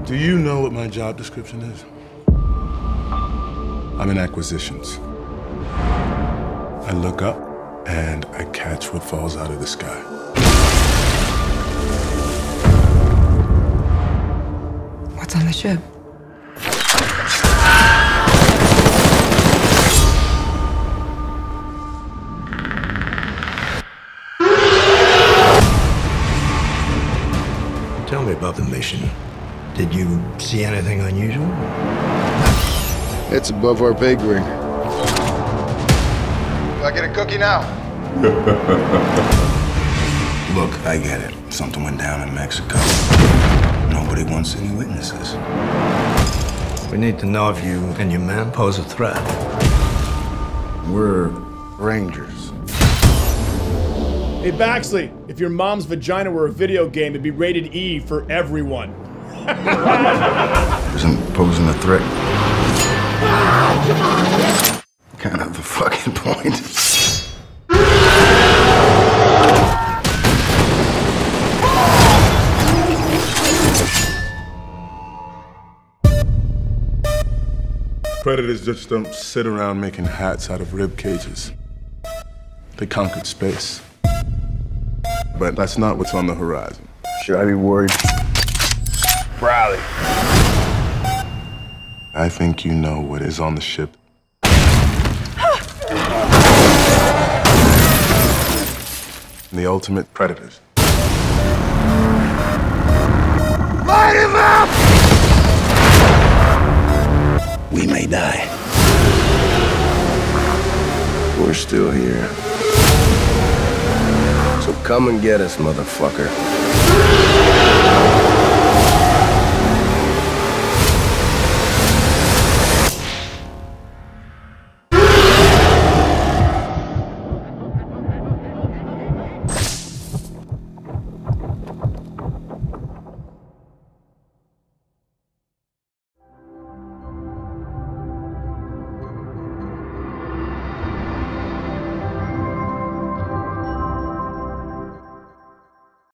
Do you know what my job description is? I'm in acquisitions. I look up and I catch what falls out of the sky. What's on the ship? Tell me about the mission. Did you see anything unusual? It's above our pay grade. Do I get a cookie now? Look, I get it. Something went down in Mexico. Nobody wants any witnesses. We need to know if you and your men pose a threat. We're Rangers. Hey, Baxley, if your mom's vagina were a video game, it'd be rated E for everyone. Isn't posing a threat kind of the fucking point? Predators just don't sit around making hats out of rib cages. They conquered space. But that's not what's on the horizon. Should I be worried? Riley. I think you know what is on the ship. The ultimate predators. Light him up! We may die. We're still here. So come and get us, motherfucker.